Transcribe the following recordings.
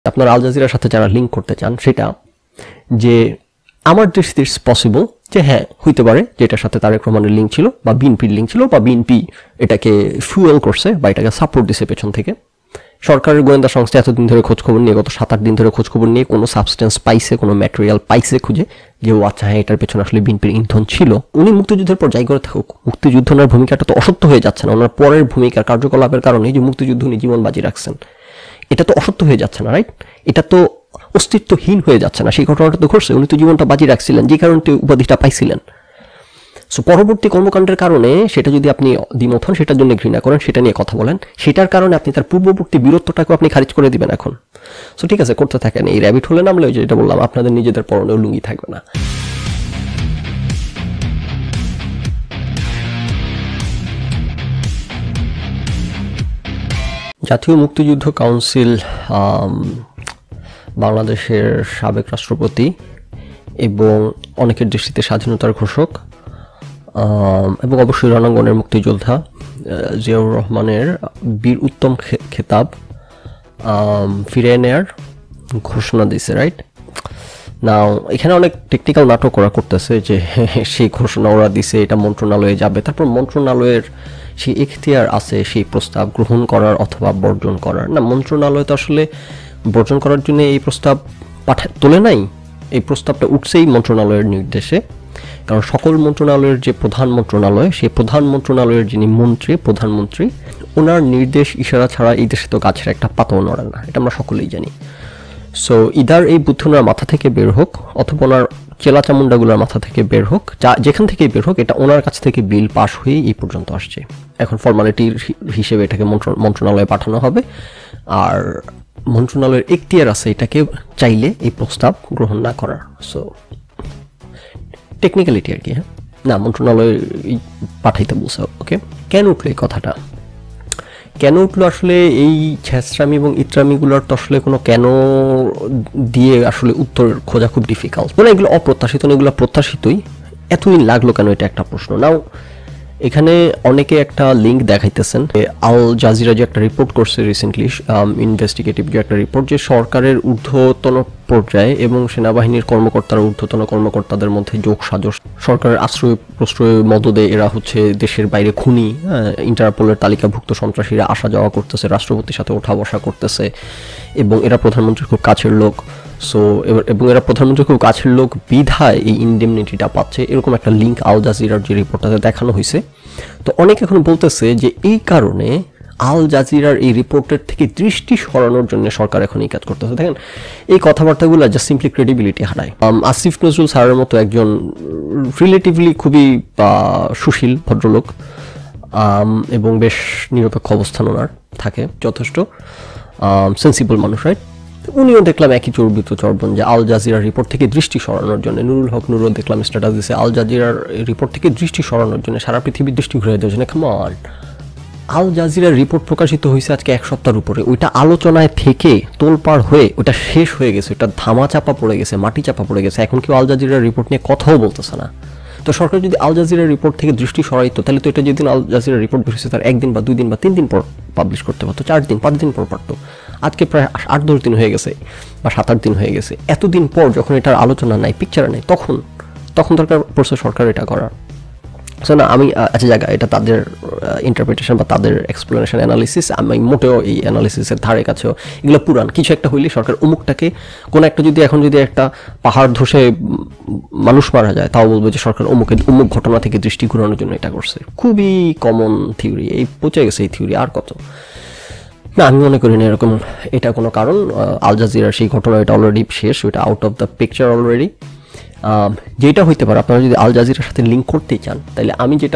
আপনারা আল জাজিরার সাথে যারা লিঙ্ক করতে চান সেটা যে আমার দৃষ্টিতে ইটস পসিবল যে হ্যাঁ হইতে পারে যে এটার সাথে তারেক রহমানের লিঙ্ক ছিল বা বিএনপির লিঙ্ক ছিল বা বিএনপি এটাকে ফুয়েল করছে বা এটাকে সাপোর্ট দিছে পেছন থেকে। সরকারের গোয়েন্দা সংস্থা এতদিন ধরে খোঁজখবর নিয়ে গত 7-8 দিন ধরে খোঁজখবর নিয়ে কোনো সাবস্টেন্স পাইছে, কোনো ম্যাটেরিয়াল পাইছে খুঁজে যে ও আচ্ছা হ্যাঁ এটার পেছনে আসলে বিএনপির ইন্ধন ছিল। উনি মুক্তিযুদ্ধের পর যাই করে থাকুক, মুক্তিযুদ্ধ ওনার ভূমিকাটা তো অসত্য হয়ে যাচ্ছে না। ওনার পরের ভূমিকার কার্যকলাপের কারণে যে মুক্তিযুদ্ধ উনি জীবন বাজি রাখছেন এটা তো অসত্য হয়ে যাচ্ছে না, রাইট? এটা তো অস্তিত্বহীন হয়ে যাচ্ছে না। সেই ঘটনাটা তো ঘটছে, উনি তো জীবনটা বাজি রাখছিলেন যে কারণে উপাধিটা পাইছিলেন। সো পরবর্তী কর্মকাণ্ডের কারণে সেটা যদি আপনি দ্বিমত হন, সেটার জন্য ঘৃণা করেন, সেটা নিয়ে কথা বলেন, সেটার কারণে আপনি তার পূর্ববর্তী বীরত্বটাকেও আপনি খারিজ করে দিবেন এখন। সো ঠিক আছে, করতে থাকেন। এই র্যাবিট হলে নামলে ওই যেটা বললাম, আপনাদের নিজেদের পরনেও লুঙ্গি থাকবে না। জাতীয় মুক্তিযুদ্ধ কাউন্সিল বাংলাদেশের সাবেক রাষ্ট্রপতি এবং অনেকের দৃষ্টিতে স্বাধীনতার ঘোষক এবং অবশ্যই রণাঙ্গনের মুক্তিযোদ্ধা জিয়াউর রহমানের বীর উত্তম খেতাব ফিরিয়ে নেয়ার ঘোষণা দিয়েছে, রাইট? নাও এখানে অনেক টেকনিক্যাল নাটক ওরা করতেছে যে সেই ঘোষণা ওরা দিছে, এটা মন্ত্রণালয়ে যাবে, তারপর মন্ত্রণালয়ের সেই এখতিয়ার আছে সেই প্রস্তাব গ্রহণ করার অথবা বর্জন করার। না, মন্ত্রণালয় তো আসলে বর্জন করার জন্য এই প্রস্তাব তোলে নাই, এই প্রস্তাবটা উঠছেই মন্ত্রণালয়ের নির্দেশে। কারণ সকল মন্ত্রণালয়ের যে প্রধান মন্ত্রণালয়, সেই প্রধান মন্ত্রণালয়ের যিনি মন্ত্রী, প্রধানমন্ত্রী, ওনার নির্দেশ ইশারা ছাড়া এই দেশে তো গাছের একটা পাতাও নড়ে না, এটা আমরা সকলেই জানি। সো ইদার এই বুদ্ধি ওনার মাথা থেকে বের হোক অথবা ওনার চেলা চামুন্ডাগুলোর মাথা থেকে বের হোক, যেখান থেকেই বের হোক, এটা ওনার কাছ থেকে বিল পাশ হয়ে এই পর্যন্ত আসছে। এখন ফর্মালিটির হিসেবে এটাকে মন্ত্রণালয়ে পাঠানো হবে, আর মন্ত্রণালয়ের এখতিয়ার আছে এটাকে চাইলে এই প্রস্তাব গ্রহণ না করার। সো টেকনিক্যালিটি আর কি। হ্যাঁ, না, মন্ত্রণালয় পাঠাইতে বলছে। ওকে, কেন উঠলো এই কথাটা? কেন উঠলো আসলে এই ছ্যাঁচড়ামি এবং ইত্রামিগুলোর তো আসলে কোনো কেন দিয়ে আসলে উত্তর খোঁজা খুব ডিফিকাল্ট। মানে এগুলো অপ্রত্যাশিত না, এগুলো প্রত্যাশিতই। এতদিন লাগলো কেন, এটা একটা প্রশ্ন। নাও এখানে অনেকে একটা লিঙ্ক দেখাইতেছেন, আল জাজিরা যে একটা রিপোর্ট করছে রিসেন্টলি, ইনভেস্টিগেটিভ যে একটা রিপোর্ট, যে সরকারের ঊর্ধ্বতন পর্যায়ে এবং সেনাবাহিনীর কর্মকর্তারা ঊর্ধ্বতন কর্মকর্তাদের মধ্যে যোগ সাজস, সরকারের আশ্রয় প্রশ্রয় মদদে এরা হচ্ছে দেশের বাইরে খুনি, ইন্টারপোলের তালিকাভুক্ত সন্ত্রাসীরা আসা যাওয়া করতেছে, রাষ্ট্রপতির সাথে ওঠা বসা করতেছে, এবং এরা প্রধানমন্ত্রীর খুব কাছের লোক। সো এবং এরা প্রধানমন্ত্রীর খুব কাছের লোক বিধায় এই ইনডেমনিটিটা পাচ্ছে, এরকম একটা লিঙ্ক আল জাজিরার যে রিপোর্টটাতে দেখানো হয়েছে। তো অনেক এখন বলতেছে যে এই কারণে আল জাজিরার এই রিপোর্টের থেকে দৃষ্টি সরানোর জন্য সরকার এখন এই কাজ করতেছে। দেখেন, এই কথাবার্তাগুলো জাস্ট সিম্পলি ক্রেডিবিলিটি হারায়। আসিফ নজরুল স্যারের মতো একজন রিলেটিভলি খুবই সুশীল ভদ্রলোক এবং বেশ নিরপেক্ষ অবস্থান ওনার থাকে, যথেষ্ট সেন্সিবল মানুষ, রাইট? উনিও দেখলাম একই চর্বিত চর্বণ যে আল জাজিরার রিপোর্ট থেকে দৃষ্টি সরানোর জন্য। নুরুল হক নুরও দেখলাম স্ট্যাটাস দিয়েছে আল জাজিরার রিপোর্ট থেকে দৃষ্টি সরানোর জন্য, সারা পৃথিবীর দৃষ্টি ঘুরে দেওয়ার জন্য। কেমন আল জাজিরার রিপোর্ট প্রকাশিত হয়েছে আজকে 1 সপ্তাহের উপরে, ওইটা আলোচনায় থেকে তোলপাড় হয়ে ওটা শেষ হয়ে গেছে, ওটা ধামা চাপা পড়ে গেছে, মাটি চাপা পড়ে গেছে। এখন কেউ আল জাজিরার রিপোর্ট নিয়ে কথাও বলতেছে না। তো সরকার যদি আল জাজিরার রিপোর্ট থেকে দৃষ্টি সরাইতো, তাহলে তো এটা যেদিন আল জাজিরার রিপোর্ট বেরিয়েছে তার 1 দিন বা 2 দিন বা 3 দিন পর পাবলিশ করতে পারতো, 4 দিন 5 দিন পর পারতো। আজকে প্রায় 8-10 দিন হয়ে গেছে বা 7-8 দিন হয়ে গেছে। এতদিন পর যখন এটার আলোচনা নাই, পিকচার নাই, তখন দরকার পড়ছে সরকার এটা করার। সো না, আমি আচ্ছা জায়গা, এটা তাদের ইন্টারপ্রিটেশন বা তাদের এক্সপ্লেনেশন অ্যানালিসিস, আমি মোটেও এই অ্যানালিসিসের ধারে কাছেও, এগুলো পুরান। কিছু একটা হইলে সরকার অমুকটাকে, কোনো একটা যদি এখন যদি একটা পাহাড় ধসে মানুষ মারা যায়, তাও বলবে যে সরকার অমুক ঘটনা থেকে দৃষ্টি ঘুরানোর জন্য এটা করছে। খুবই কমন থিওরি, এই পচে গেছে এই থিওরি। আর কত না, আমি মনে করি না এরকম এটা কোনো কারণ। আল জাজিরার সেই ঘটনা এটা অলরেডি শেষ, ওইটা out of the picture already. যেটা হইতে পারে, আপনারা যদি আল জাজিরার সাথে লিঙ্ক করতেই চান, তাহলে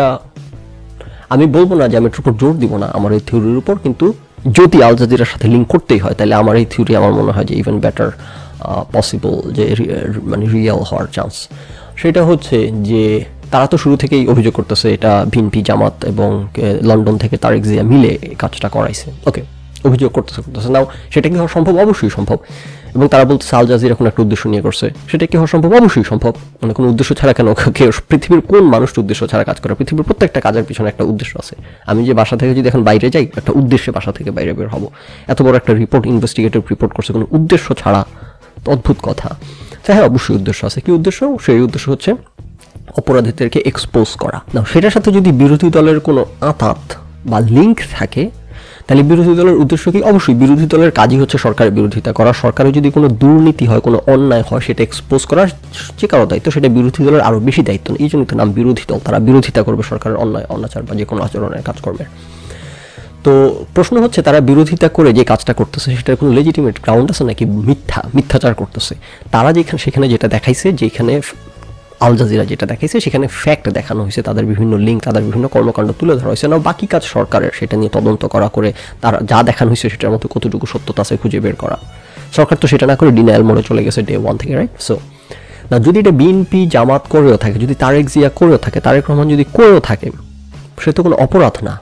আমি বলবো না যে আমি এটার উপর জোর দিব না আমার এই থিওরির উপর, কিন্তু যদি আল জাজিরার সাথে লিঙ্ক করতেই হয়, তাহলে আমার এই থিওরি আমার মনে হয় যে ইভেন বেটার পসিবল, যে মানে রিয়েল হওয়ার চান্স। সেটা হচ্ছে যে তারা তো শুরু থেকেই অভিযোগ করতেছে এটা বিএনপি, জামাত এবং লন্ডন থেকে তারেক জিয়া মিলে কাজটা করাইছে। ওকে, অভিযোগ করতেছে নাও সেটা কি হওয়া সম্ভব? অবশ্যই সম্ভব। এবং তারা বলতেছে আল জাজিরা কোনো একটা উদ্দেশ্য নিয়ে করছে, সেটা কি হওয়া সম্ভব? অবশ্যই সম্ভব। মানে কোনো উদ্দেশ্য ছাড়া কেন? পৃথিবীর কোন মানুষ উদ্দেশ্য ছাড়া কাজ করে? পৃথিবীর প্রত্যেকটা কাজের পিছনে একটা উদ্দেশ্য আছে। আমি যে বাসা থেকে যদি এখন বাইরে যাই, একটা উদ্দেশ্যে বাসা থেকে বাইরে বের হবো। এত বড় একটা রিপোর্ট, ইনভেস্টিগেটিভ রিপোর্ট করছে কোনো উদ্দেশ্য ছাড়া, তো অদ্ভুত কথা। হ্যাঁ, অবশ্যই উদ্দেশ্য আছে। কি উদ্দেশ্য? সেই উদ্দেশ্য হচ্ছে অপরাধীদেরকে এক্সপোজ করা। না, সেটার সাথে যদি বিরোধী দলের কোনো আঁতাত বা লিঙ্ক থাকে, তাহলে বিরোধী দলের উদ্দেশ্য কি? অবশ্যই বিরোধী দলের কাজই হচ্ছে সরকারের বিরোধিতা করা। সরকারের যদি কোনো দুর্নীতি হয়, কোনো অন্যায় হয়, সেটা এক্সপোজ করার যে কারো দায়িত্ব, সেটা বিরোধী দলের আরও বেশি দায়িত্ব। এই জন্যই তো নাম বিরোধী দল। তারা বিরোধিতা করবে সরকারের অন্যায়, অনাচার বা যে কোনো আচরণের কাজকর্মের। তো প্রশ্ন হচ্ছে, তারা বিরোধিতা করে যে কাজটা করতেছে সেটার কোনো লেজিটিমেট গ্রাউন্ড আছে নাকি মিথ্যাচার করতেছে? তারা সেখানে যেটা দেখাইছে, যেখানে আল জাজিরা যেটা দেখাইছে, সেখানে ফ্যাক্ট দেখানো হয়েছে, তাদের বিভিন্ন লিঙ্ক, তাদের বিভিন্ন কর্মকাণ্ড তুলে ধরা হয়েছে। না, বাকি কাজ সরকারের, সেটা নিয়ে তদন্ত করা, করে তারা যা দেখানো হয়েছে সেটার মধ্যে কতটুকু সত্যতা আছে খুঁজে বের করা। সরকার তো সেটা না করে ডিনায়াল মোডে চলে গেছে ডে 1 থেকে, রাইট? সো না, যদি এটা বিএনপি জামাত করেও থাকে, যদি তারেক জিয়া করেও থাকে, তারেক রহমান যদি করেও থাকে, সে তো কোনো অপরাধ না।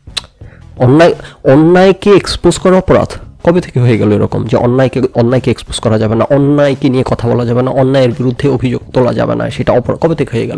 অন্যায়কে এক্সপোজ করা অপরাধ কবে থেকে হয়ে গেল এরকম যে অন্যায়কে এক্সপোজ করা যাবে না, অন্যায়কে নিয়ে কথা বলা যাবে না, অন্যায়ের বিরুদ্ধে অভিযোগ তোলা যাবে না, সেটা অপরাধ কবে থেকে হয়ে গেল?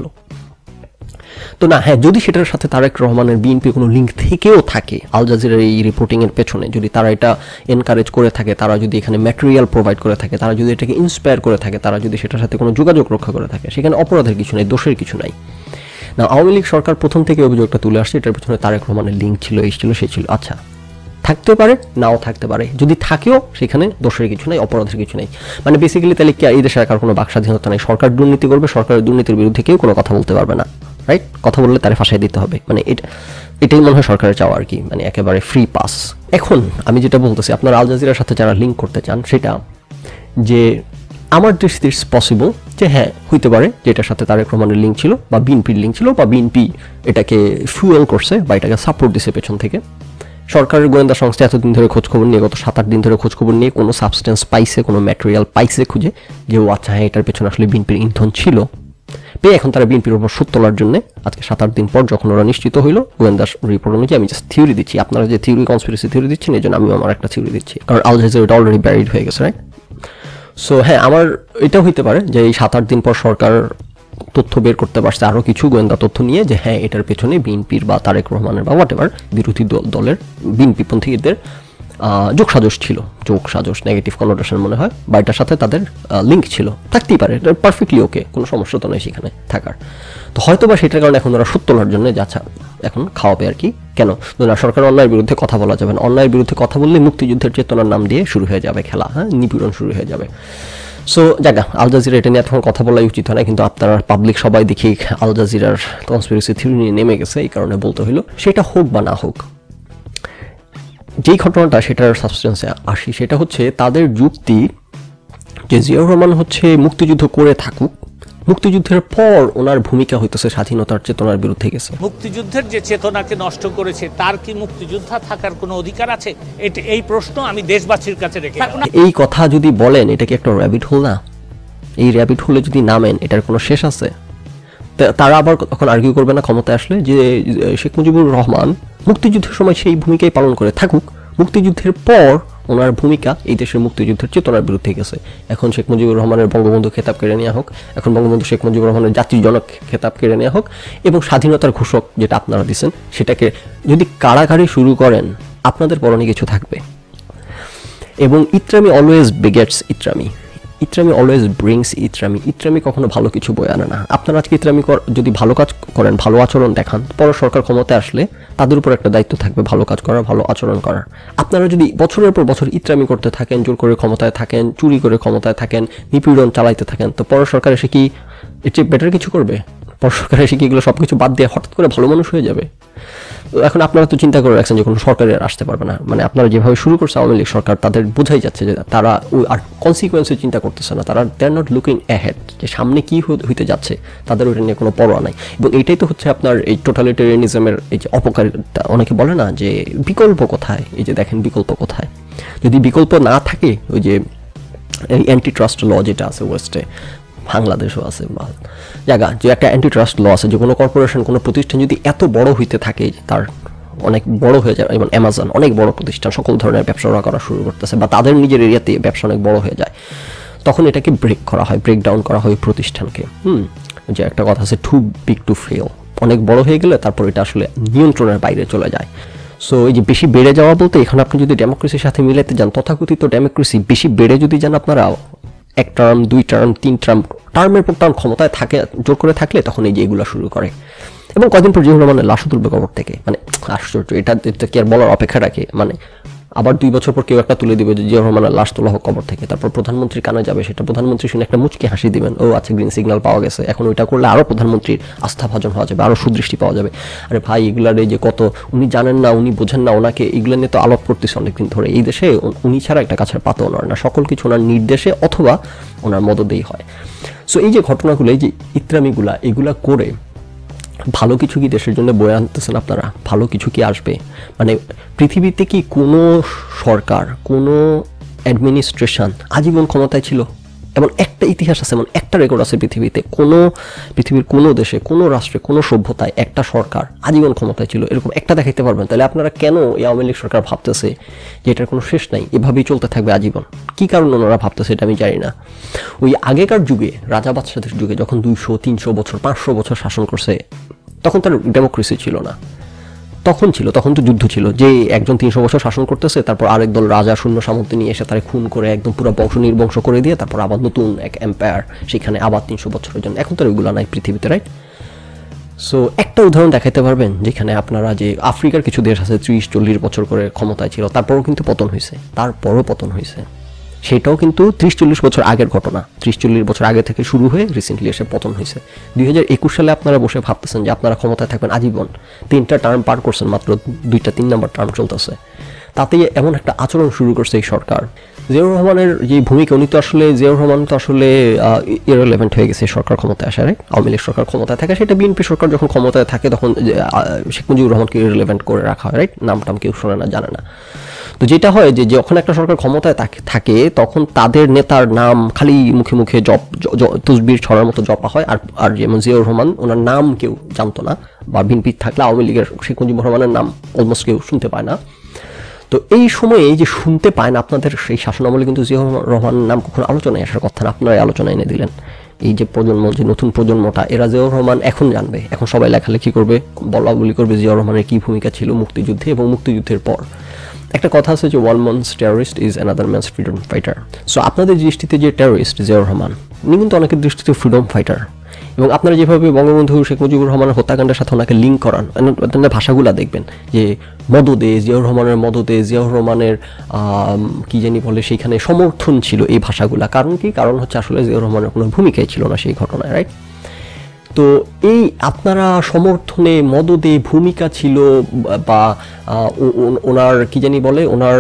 তো না, হ্যাঁ, যদি সেটার সাথে তারেক রহমানের বিএনপি কোনো লিঙ্ক থেকেও থাকে, আল জাজিরার এই রিপোর্টিংয়ের পেছনে যদি তারা এটা এনকারেজ করে থাকে, তারা যদি এখানে ম্যাটেরিয়াল প্রোভাইড করে থাকে, তারা যদি এটাকে ইন্সপায়ার করে থাকে, তারা যদি সেটার সাথে কোনো যোগাযোগ রক্ষা করে থাকে, সেখানে অপরাধের কিছু নাই, দোষের কিছু নাই। না, আওয়ামী লীগ সরকার প্রথম থেকে অভিযোগটা তুলে আসছে, এটার পেছনে তারেক রহমানের লিঙ্ক ছিল, এই ছিল, সে ছিল। আচ্ছা, থাকতে পারে, নাও থাকতে পারে। যদি থাকেও, সেখানে দোষের কিছু নাই, অপরাধের কিছু নাই। মানে বেসিক্যালি তাহলে কি এই দেশে আর কোনো বাক স্বাধীনতা নেই? সরকার দুর্নীতি করবে, সরকারের দুর্নীতির বিরুদ্ধে কেউ কোনো কথা বলতে পারবে না, রাইট? কথা বললে তারে ফাঁসাই দিতে হবে। মানে এটাই মনে হয় সরকারের চাওয়া আর কি, মানে একেবারে ফ্রি পাস। এখন আমি যেটা বলতেছি, আপনার আল জাজিরার সাথে যারা লিঙ্ক করতে চান, সেটা যে আমার দৃষ্টিতে ইটস পসিবল যে হ্যাঁ, হইতে পারে যে এটার সাথে তারেক রহমানের লিঙ্ক ছিল, বা বিএনপির লিঙ্ক ছিল, বা বিএনপি এটাকে ফুয়েল করছে বা এটাকে সাপোর্ট দিছে পেছন থেকে। সরকারের গোয়েন্দা সংস্থা এতদিন ধরে খোঁজখবর নিয়ে, গত 7-8 দিন ধরে খোঁজখবর নিয়ে কোনো সাবস্টেন্স পাইছে, কোনো ম্যাটেরিয়াল পাইছে খুঁজে, যে ও আচ্ছা হ্যাঁ, এটার পেছনে আসলে বিএনপির ইন্ধন ছিল, পেয়ে এখন তারা বিএনপির উপর সুদ তোলার জন্য আজকে 7-8 দিন পর যখন ওরা নিশ্চিত হইল গোয়েন্দা রিপোর্ট অনুযায়ী, আমি জাস্ট থিওরি দিচ্ছি, আপনারা যে থিওরি, কনস্পিরেসি থিওরি দিচ্ছেন, এই জন্য আমি আমার একটা থিওরি দিচ্ছি, কারণ আল জাজিরা এটা অলরেডি ব্যারিড হয়ে গেছে, রাইট? সো হ্যাঁ, আমার এটাও হইতে পারে যে এই 7-8 দিন পর সরকার তথ্য বের করতে পারছে, আরও কিছু গোয়েন্দা তথ্য নিয়ে, যে হ্যাঁ, এটার পেছনে বিএনপির বা তারেক রহমানের বা হোয়াট এভার বিরোধী দলের বিএনপিপন্থীদের যোগসাজশ ছিল। যোগসাজশ নেগেটিভ কনোটেশন মনে হয়, বা এটার সাথে তাদের লিঙ্ক ছিল, থাকতেই পারে, এটা পারফেক্টলি ওকে, কোনো সমস্যা তো নেই সেখানে থাকার। তো হয়তো বা সেটার কারণে এখন ওরা সুদ তোলার জন্য যাচ্ছে, এখন খাওয়াবে আর কি। কেন না, সরকার অন্যায়ের বিরুদ্ধে কথা বলা যাবে না, অন্যায়ের বিরুদ্ধে কথা বললে মুক্তিযুদ্ধের চেতনার নাম দিয়ে শুরু হয়ে যাবে খেলা, হ্যাঁ, নিপীড়ন শুরু হয়ে যাবে। সো জায়গা আল জাজিরা এটা নিয়ে এখন কথা বলাই উচিত হয় না, কিন্তু আপনারা পাবলিক সবাই দেখি আল জাজিরার কনস্পিরেসি থিওরি নিয়ে নেমে গেছে, এই কারণে বলতে হইলো। সেটা হোক বা না হোক, যেই ঘটনাটা সেটার সাবস্টেন্সে আসি, সেটা হচ্ছে তাদের যুক্তি যে জিয়াউর রহমান হচ্ছে মুক্তিযুদ্ধ করে থাকুক, মুক্তিযুদ্ধের পর ওনার ভূমিকা হইতেছে স্বাধীনতার চেতনার বিরুদ্ধে গেছে। মুক্তিযুদ্ধের যে চেতনাকে নষ্ট করেছে, তার কি মুক্তিযোদ্ধা থাকার কোনো অধিকার আছে? এই প্রশ্ন আমি দেশবাসীর কাছে রেখে। এই কথা যদি বলেন, এটা কি একটা র্যাবিট হোল না? এই র্যাবিট হোলে যদি নামেন, এটার কোনো শেষ আছে? তারা আবার তখন আর্গিউ করবে না ক্ষমতায় আসলে যে শেখ মুজিবুর রহমান মুক্তিযুদ্ধের সময় সেই ভূমিকাই পালন করে থাকুক, মুক্তিযুদ্ধের পর ওনার ভূমিকা এই দেশের মুক্তিযুদ্ধের চেতনার বিরুদ্ধে গেছে। এখন শেখ মুজিবুর রহমানের বঙ্গবন্ধু খেতাব কেড়ে নেওয়া হোক, এখন বঙ্গবন্ধু শেখ মুজিবুর রহমানের জাতির জনক খেতাব কেড়ে নেওয়া হোক, এবং স্বাধীনতার ঘোষক যেটা আপনারা দিচ্ছেন সেটাকে যদি কাড়াকাড়ি শুরু করেন, আপনাদের পরনে কিছু থাকবে। এবং ইত্রামি অলওয়েজ বিগেটস ইত্রামি, ইত্রামি অলওয়েজ ব্রিংস ইত্রামি। ইত্রামি কখনো ভালো কিছু বয়ে আনে না। আপনারা আজকে ইত্রামি যদি ভালো কাজ করেন, ভালো আচরণ দেখান, পরে সরকার ক্ষমতায় আসলে তাদের উপর একটা দায়িত্ব থাকবে ভালো কাজ করার, ভালো আচরণ করার। আপনারা যদি বছরের পর বছর ইত্রামি করতে থাকেন, জোর করে ক্ষমতায় থাকেন, চুরি করে ক্ষমতায় থাকেন, নিপীড়ন চালাইতে থাকেন, তো পরে সরকার এসে কি এর চেয়ে বেটার কিছু করবে? পরে সরকার এসে কি এগুলো সব কিছু বাদ দিয়ে হঠাৎ করে ভালো মানুষ হয়ে যাবে? এখন আপনারা তো চিন্তা করে রাখছেন যে কোনো সরকারের আসতে পারবে না, মানে আপনারা যেভাবে শুরু করছে আওয়ামী লীগ সরকার, তাদের বোঝাই যাচ্ছে যে তারা ওই আর কনসিকুয়েন্সে চিন্তা করতেছে না, তারা they are not looking ahead, যে সামনে কি হইতে যাচ্ছে তাদের ওইটা নিয়ে কোনো পরোয়া নাই। এবং এইটাই তো হচ্ছে আপনার এই টোটালিটেরিয়ানিজমের এই যে অপকারিতা। অনেকে বলে না যে বিকল্প কোথায়, এই যে দেখেন বিকল্প কোথায়। যদি বিকল্প না থাকে, ওই যে এই অ্যান্টি ট্রাস্ট ল যেটা আছে ওয়েস্টে, বাংলাদেশও আছে জায়গা, যে একটা অ্যান্টি ট্রাস্ট ল আছে, যে কোনো কর্পোরেশন, কোনো প্রতিষ্ঠান যদি এত বড় হইতে থাকে, তার অনেক বড় হয়ে যায়, যেমন অ্যামাজন অনেক বড় প্রতিষ্ঠান, সকল ধরনের ব্যবসা ওরা করা শুরু করতেছে, বা তাদের নিজের এরিয়াতে ব্যবসা অনেক বড় হয়ে যায়, তখন এটাকে ব্রেক করা হয়, ব্রেক ডাউন করা হয় প্রতিষ্ঠানকে। যে একটা কথা আছে, টু বিগ টু ফেল, অনেক বড় হয়ে গেলে তারপর এটা আসলে নিয়ন্ত্রণের বাইরে চলে যায়। সো এই যে বেশি বেড়ে যাওয়া বলতে এখানে আপনি যদি ডেমোক্রেসির সাথে মিলাইতে যান, তথাকথিত ডেমোক্রেসি বেশি বেড়ে যদি যান আপনারা, 1 টার্ম 2 টার্ম 3 টার্ম, টার্মের পর টার্ম ক্ষমতায় থাকে জোর করে থাকলে, তখন এই যে এগুলো শুরু করে। এবং কদিন পর জিয়াউর রহমানের লাশও তুলবে কবর থেকে, মানে আশ্চর্য, এটা কি আর বলার অপেক্ষা রাখে? মানে আবার 2 বছর পর কেউ একটা তুলে দিবে যে জিয়াউর রহমানের লাশ তোলা হোক কবর থেকে, তারপর প্রধানমন্ত্রীর কানে যাবে, সেটা প্রধানমন্ত্রী শুনে একটা মুচকি হাসি দিবেন, ও আচ্ছা গ্রিন সিগন্যাল পাওয়া গেছে, এখন ওইটা করলে আরও প্রধানমন্ত্রীর আস্থাভাজন হওয়া যাবে, আরও সুদৃষ্টি পাওয়া যাবে। আরে ভাই, এগুলার এই যে কত উনি জানেন না, উনি বোঝেন না, ওনাকে এগুলো নিয়ে তো আলাপ করতেছে অনেকদিন ধরে। এই দেশে উনি ছাড়া একটা গাছের পাতাও নড়ে না, সকল কিছু ওনার নির্দেশে অথবা ওনার মদদেই হয়। সো এই যে ঘটনাগুলো, এই যে ইত্রামিগুলা, এগুলা করে ভালো কিছু কি দেশের জন্য বয়ে আনতেছেন আপনারা? ভালো কিছু কি আসবে? মানে পৃথিবীতে কি কোনো সরকার, কোনো অ্যাডমিনিস্ট্রেশন আজীবন ক্ষমতায় ছিল? এমন একটা ইতিহাস আছে, এমন একটা রেকর্ড আছে পৃথিবীতে, পৃথিবীর কোনো দেশে, কোনো রাষ্ট্রে, কোনো সভ্যতায় একটা সরকার আজীবন ক্ষমতায় ছিল, এরকম একটা দেখাইতে পারবেন? তাহলে আপনারা কেন এই আওয়ামী লীগ সরকার ভাবতেছে যে এটার কোনো শেষ নাই, এভাবেই চলতে থাকবে আজীবন? কি কারণ ওনারা ভাবতেছে এটা আমি জানি না। ওই আগেকার যুগে, রাজা বাদশাদের যুগে, যখন 200, 300 বছর, 500 বছর শাসন করছে, তখন তার ডেমোক্রেসি ছিল না। তখন তো যুদ্ধ ছিল, যে একজন 300 বছর শাসন করতেছে, তারপর আরেক দল রাজা শূন্য সামর্থ্য নিয়ে এসে তারা খুন করে একদম পুরো বংশ নির্বংশ করে দিয়ে তারপর আবার নতুন এক এম্পায়ার, সেখানে আবার 300 বছরের জন্য। এখন তো ওইগুলো নাই পৃথিবীতে, রাইট? সো একটা উদাহরণ দেখাতে পারবেন যেখানে আপনারা, যে আফ্রিকার কিছু দেশ আছে 30-40 বছর করে ক্ষমতায় ছিল, তারপরও কিন্তু পতন হয়েছে, সেটাও কিন্তু 30-40 বছর আগের ঘটনা, 30-40 বছর আগে থেকে শুরু হয়ে রিসেন্টলি এসে পতন হয়েছে। 2021 সালে আপনারা বসে ভাবতেছেন যে আপনারা ক্ষমতায় থাকবেন আজীবন, 3টা টার্ম পার করছেন, মাত্র 3 নম্বর টার্ম চলতেছে, তাতেই এমন একটা আচরণ শুরু করছে এই সরকার। জিয়াউর রহমানের যে ভূমিকা, জিয়াউর রহমান তো আসলে ইররিলেভেন্ট হয়ে গেছে সরকার ক্ষমতায় আসা, রাইট? আওয়ামী লীগ সরকার ক্ষমতায় থাকে, সেটা বিএনপি সরকার যখন ক্ষমতায় থাকে তখন শেখ মুজিবুর রহমানকে ইররিলেভেন্ট করে রাখা হয়, রাইট? নামটাম কেউ শোনে না, জানে না। তো যেটা হয় যে যখন একটা সরকার ক্ষমতায় থাকে তখন তাদের নেতার নাম খালি মুখে মুখে তসবির ছড়ার মতো জপা হয়, আর যেমন জিয়াউর রহমান, ওনার নাম কেউ জানতো না, বা বিএনপি থাকলে আওয়ামী লীগের শেখ মুজিবুর রহমানের নাম অলমোস্ট কেউ শুনতে পায় না। তো এই সময়ে এই যে শুনতে পায় না, আপনাদের সেই শাসনামলে কিন্তু জিয়াউর রহমানের নাম কখনো আলোচনায় আসার কথা না, আপনারাই আলোচনায় এনে দিলেন। এই যে প্রজন্ম, যে নতুন প্রজন্মটা, এরা জিয়াউর রহমান এখন জানবে, এখন সবাই লেখালেখি করবে, বলা বলি করবে জিয়াউর রহমানের কী ভূমিকা ছিল মুক্তিযুদ্ধে এবং মুক্তিযুদ্ধের পর। একটা কথা আছে যে one man's terrorist is another man's freedom fighter. So আপনাদের দৃষ্টিতে যে টেররিস্ট জিয়াউর রহমান, উনি কিন্তু অনেকের দৃষ্টিতে ফ্রিডম ফাইটার। এবং আপনারা যেভাবে বঙ্গবন্ধু শেখ মুজিবুর রহমানের হত্যাকাণ্ডের সাথে ওনাকে লিঙ্ক করান, ভাষাগুলো দেখবেন যে মদদে, জিয়াউর রহমানের মদদে, জিয়াউর রহমানের কি জানি বলে, সেইখানে সমর্থন ছিল, এই ভাষাগুলা। কারণ কি? কারণ হচ্ছে আসলে জিয়াউর রহমানের কোনো ভূমিকাই ছিল না সেই ঘটনায়, রাইট? তো এই আপনারা সমর্থনে, মদদে ভূমিকা ছিল, বা ওনার কি জানি বলে, ওনার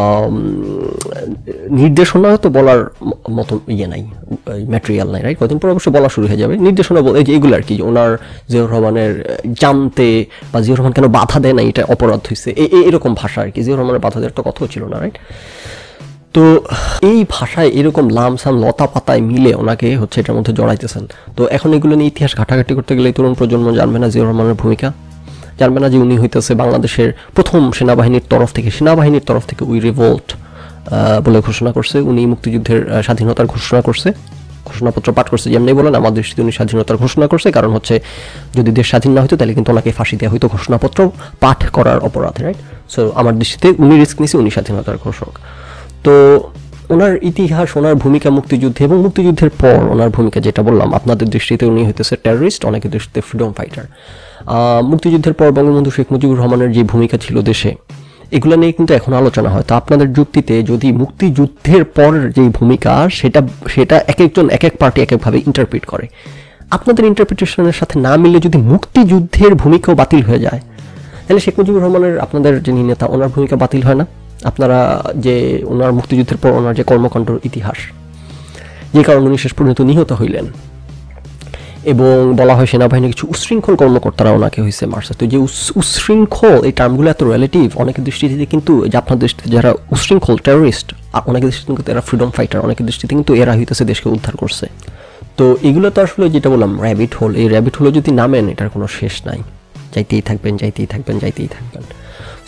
নির্দেশনা তো বলার মতো নাই, ম্যাটেরিয়াল নাই, রাইট? কদিন পর অবশ্য বলা শুরু হয়ে যাবে। নির্দেশনা বলে যে এগুলো আর কি, ওনার জিয়াউর রহমানের জানতে, বা জিয়াউর রহমান কেন বাধা দেয় না, এটা অপরাধ হয়েছে, এরকম ভাষা আর কি। জিয়াউর রহমানের বাধা দেওয়ার তো কথাও ছিল না, রাইট? তো এই ভাষায় এরকম লামসাম লতা পাতায় মিলে ওনাকে হচ্ছে এটার মধ্যে জড়াইতেছেন। তো এখন এগুলো নিয়ে ইতিহাস ঘাটাঘাটি করতে গেলে তরুণ প্রজন্ম জানবে না জিয়াউর রহমানের ভূমিকা, জানবে না যে উনি হইতেছে বাংলাদেশের প্রথম সেনাবাহিনীর তরফ থেকে উই রিভোল্ট বলে ঘোষণা করছে, উনি মুক্তিযুদ্ধের স্বাধীনতার ঘোষণা করছে, ঘোষণাপত্র পাঠ করছে। যেমনি বলেন, আমার দৃষ্টিতে উনি স্বাধীনতার ঘোষণা করছে, কারণ হচ্ছে যদি দেশ স্বাধীন না হতো তাহলে কিন্তু ওনাকে ফাঁসি দেওয়া হইতো ঘোষণাপত্র পাঠ করার অপরাধে, রাইট? সো আমার দৃষ্টিতে উনি রিস্ক নিছে, উনি স্বাধীনতার ঘোষক। তো ওনার ইতিহাস, ওনার ভূমিকা মুক্তিযুদ্ধে এবং মুক্তিযুদ্ধের পর ওনার ভূমিকা, যেটা বললাম, আপনাদের দৃষ্টিতে উনি হইতেছে টেররিস্ট, অনেকের দৃষ্টিতে ফ্রিডম ফাইটার। মুক্তিযুদ্ধের পর বঙ্গবন্ধু শেখ মুজিবুর রহমানের যে ভূমিকা ছিল দেশে, এগুলো নিয়ে কিন্তু এখন আলোচনা হয়। তো আপনাদের যুক্তিতে যদি মুক্তিযুদ্ধের পর যে ভূমিকা, সেটা এক একজন এক এক পার্টি এক একভাবে ইন্টারপ্রিট করে, আপনাদের ইন্টারপ্রিটেশনের সাথে না মিলে যদি মুক্তিযুদ্ধের ভূমিকাও বাতিল হয়ে যায়, তাহলে শেখ মুজিবুর রহমানের, আপনাদের যিনি নেতা, ওনার ভূমিকা বাতিল হয় না? আপনারা যে ওনার মুক্তিযুদ্ধের পর ওনার যে কর্মকাণ্ডর ইতিহাস, যে কারণে উনি শেষ পর্যন্ত নিহত হইলেন, এবং বলা হয় সেনাবাহিনীর কিছু উশৃঙ্খল কর্মকর্তারা ওনাকে হয়েছে মারছে। তো যে উশৃঙ্খল, এই টার্মগুলো এত রিলেটিভ, অনেকের দৃষ্টিতে কিন্তু, যে আপনার দৃষ্টিতে যারা উশৃঙ্খল টেররিস্ট, আর অনেকের দৃষ্টিতে কিন্তু এরা ফ্রিডম ফাইটার, অনেকের দৃষ্টিতে কিন্তু এরা হইতেছে দেশকে উদ্ধার করছে। তো এগুলো তো আসলে যেটা বললাম র্যাবিট হোল, এই র্যাবিট হোলে যদি নামেন, এটার কোনো শেষ নাই, যাইতেই থাকবেন।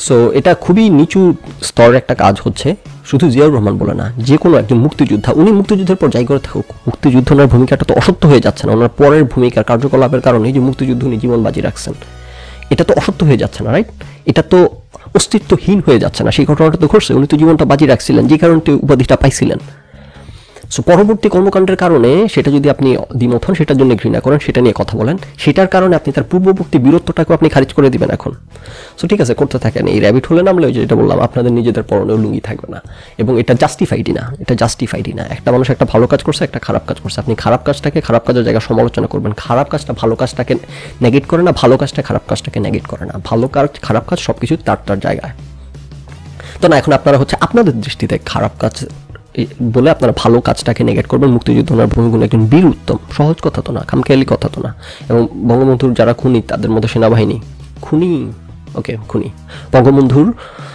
সো এটা খুবই নিচু স্তরের একটা কাজ হচ্ছে, শুধু জিয়াউর রহমান বলে না, যে কোনো একজন মুক্তিযোদ্ধা, উনি মুক্তিযুদ্ধের পর যাই করে থাকুক, মুক্তিযুদ্ধ ওনার ভূমিকাটা তো অসত্য হয়ে যাচ্ছে না, ওনার পরের ভূমিকার কার্যকলাপের কারণে যে মুক্তিযুদ্ধ উনি জীবন বাজি রাখছেন, এটা তো অসত্য হয়ে যাচ্ছে না, রাইট? এটা তো অস্তিত্বহীন হয়ে যাচ্ছে না, সেই ঘটনাটা তো ঘটছে, উনি তো জীবনটা বাজি রাখছিলেন, যে কারণে উপাধিটা পাইছিলেন। সো পরবর্তী কর্মকাণ্ডের কারণে সেটা যদি আপনি দ্বিমত হন, সেটার জন্য ঘৃণা করেন, সেটা নিয়ে কথা বলেন, সেটার কারণে আপনি তার পূর্ববর্তী বীরত্বটাকেও আপনি খারিজ করে দিবেন এখন। সো ঠিক আছে, করতে থাকেন। এই র্যাবিট হলে নামলে ওই যেটা বললাম, আপনাদের নিজেদের পরনেও লুঙ্গি থাকবে না, এবং এটা জাস্টিফাইডই না, এটা জাস্টিফাইডই না। একটা মানুষ একটা ভালো কাজ করছে, একটা খারাপ কাজ করছে, আপনি খারাপ কাজটাকে খারাপ কাজের জায়গায় সমালোচনা করবেন, খারাপ কাজটা ভালো কাজটাকে নেগেট করে না, ভালো কাজটা খারাপ কাজটাকে নেগেট করে না, ভালো কাজ খারাপ কাজ সব কিছু তার তার জায়গায়। তো না, এখন আপনারা হচ্ছে আপনাদের দৃষ্টিতে খারাপ কাজ বলে আপনারা ভালো কাজটাকে নেগেট করবেন। মুক্তিযুদ্ধ ওনার ভূমিগুণ একজন বীর উত্তম, সহজ কথা তো না, খামখেয়ালি কথা তো না। এবং বঙ্গবন্ধুর যারা খুনি, তাদের মধ্যে সেনাবাহিনী খুনি, ওকে খুনি, বঙ্গবন্ধুর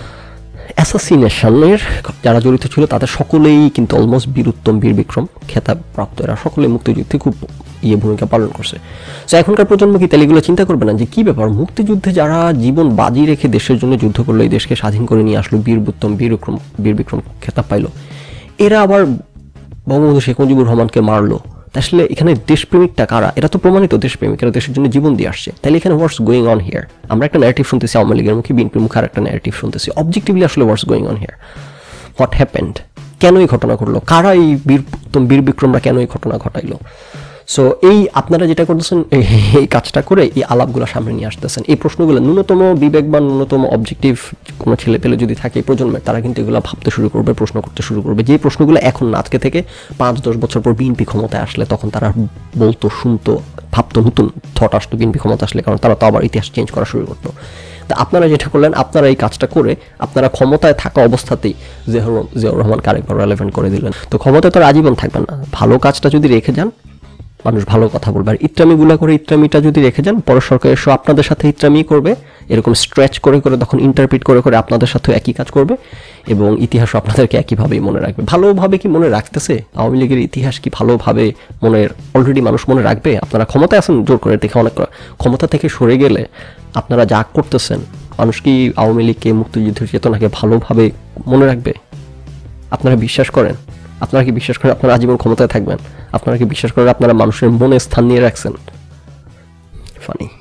অ্যাসাসিনেশনের যারা জড়িত ছিল তাদের সকলেই কিন্তু অলমোস্ট বীর উত্তম, বীর বিক্রম খেতাব প্রাপ্ত, এরা সকলেই মুক্তিযুদ্ধে খুব ভূমিকা পালন করছে। তো এখনকার প্রজন্ম কি তাহলে এগুলো চিন্তা করবে না যে কী ব্যাপার, মুক্তিযুদ্ধে যারা জীবন বাজি রেখে দেশের জন্য যুদ্ধ করলো, এই দেশকে স্বাধীন করে নিয়ে আসলো, বীর উত্তম, বীর বিক্রম খেতাব পাইলো, এরা আবার বঙ্গবন্ধু শেখ মুজিবুর রহমানকে মারলো, আসলে এখানে দেশপ্রেমিকটা কারা? এরা তো প্রমাণিত দেশপ্রেমিক, এরা দেশের জন্য জীবন দিয়ে আসছে। তাহলে এখানে হোয়াটস গোয়িং অন হিয়ার? আমরা একটা ন্যারেটিভ শুনতেছি আওয়ামী লীগের মুখে, বিএনপির মুখে আর একটা ন্যারেটিভ শুনতেছি। অবজেক্টিভলি আসলে what's going on here? What happened? কেন এই ঘটনা ঘটলো? কারা এই বীর বিক্রমরা কেন এই ঘটনা ঘটাইলো? সো এই আপনারা যেটা করতেছেন, এই কাজটা করে এই আলাপগুলো সামনে নিয়ে আসতেছেন, এই প্রশ্নগুলো ন্যূনতম বিবেকবান, ন্যূনতম অবজেক্টিভ কোনো ছেলে পেলে যদি থাকে এই প্রজন্মের, তারা কিন্তু এগুলো ভাবতে শুরু করবে, প্রশ্ন করতে শুরু করবে। যে প্রশ্নগুলো এখন না, আজকে থেকে 5-10 বছর পর বিএনপি ক্ষমতায় আসলে তখন তারা বলতো, শুনতো, ভাবতো, নতুন থট আসতো বিএনপি ক্ষমতা আসলে, কারণ তারা তো আবার ইতিহাস চেঞ্জ করা শুরু করতো। তা আপনারা যেটা করলেন, আপনারা এই কাজটা করে আপনারা ক্ষমতায় থাকা অবস্থাতেই জিয়াউর রহমানকে আরেকবার রেলেভেন্ট করে দিলেন। তো ক্ষমতায় তো আজীবন থাকবেন না, ভালো কাজটা যদি রেখে যান মানুষ ভালো কথা বলবে, আর ইত্রামিগুলা করে, ইত্রামিটা যদি রেখে যান, পরের সরকার এসে আপনাদের সাথে ইত্রামি করবে, এরকম স্ট্রেচ করে করে, তখন ইন্টারপ্রিট করে করে আপনাদের সাথে একই কাজ করবে, এবং ইতিহাসও আপনাদেরকে একইভাবেই মনে রাখবে। ভালোভাবে কি মনে রাখতেছে আওয়ামী লীগের ইতিহাস? কি ভালোভাবে অলরেডি মানুষ মনে রাখবে? আপনারা ক্ষমতায় আছেন জোর করে, দেখে অনেক ক্ষমতা থেকে সরে গেলে আপনারা যা করতেছেন, মানুষ কি আওয়ামী লীগকে, মুক্তিযুদ্ধের চেতনাকে ভালোভাবে মনে রাখবে? আপনারা বিশ্বাস করেন? আপনারা কি বিশ্বাস করেন আপনারা আজীবন ক্ষমতায় থাকবেন? আপনারা কি বিশ্বাস করেন আপনারা মানুষের মনে স্থান নিয়ে রাখছেন? ফানি।